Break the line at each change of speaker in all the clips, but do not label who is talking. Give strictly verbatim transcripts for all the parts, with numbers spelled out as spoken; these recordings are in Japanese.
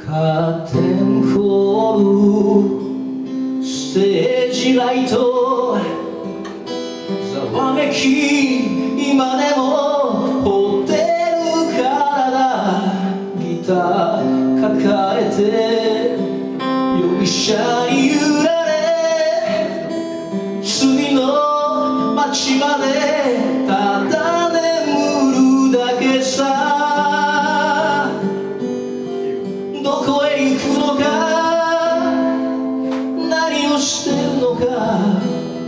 カーテンコールステージライトざわめき今でもホテルからギター抱えて容疑者に揺られ次の街までただ眠るだけさどこへ行くのか何をしてるのか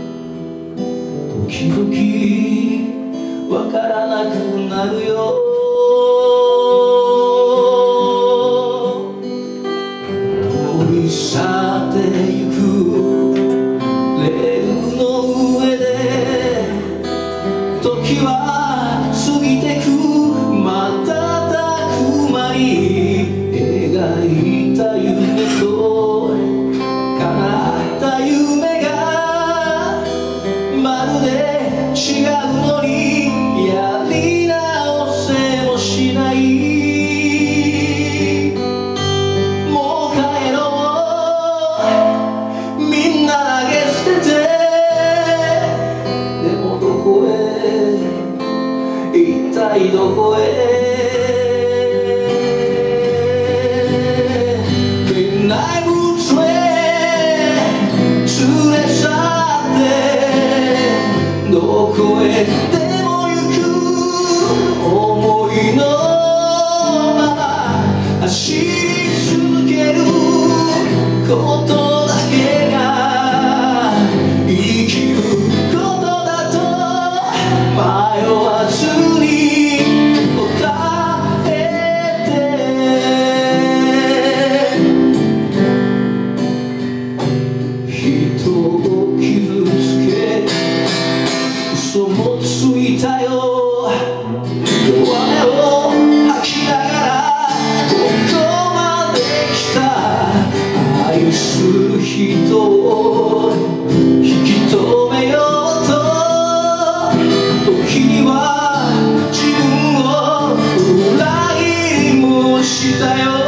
時々わからなくなるよ通り去ってゆくレールの上で時は過ぎてく瞬く間に描いた夢と叶った夢がまるで違うのにやり直せもしないもう帰ろうみんな投げ捨ててでもどこへ一体どこへどこへでも行く想いのまま走り続けることだけが生きることだと迷わずに答えて人を傷つけ嘘もついたよ弱音を吐きながらここまで来た愛する人を引き止めようと時には自分を裏切りもしたよ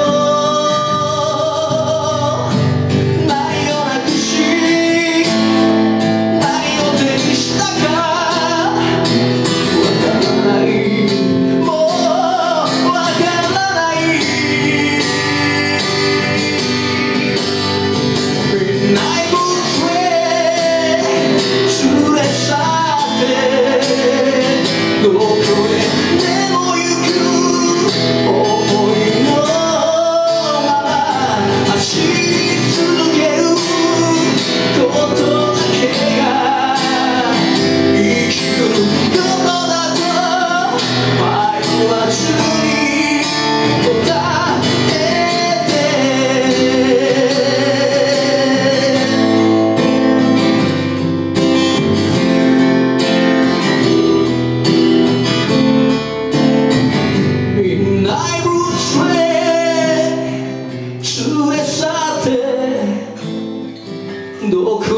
どこへでも行く想いのまま走り続けることだけが生きることだと迷わずに答えてどこ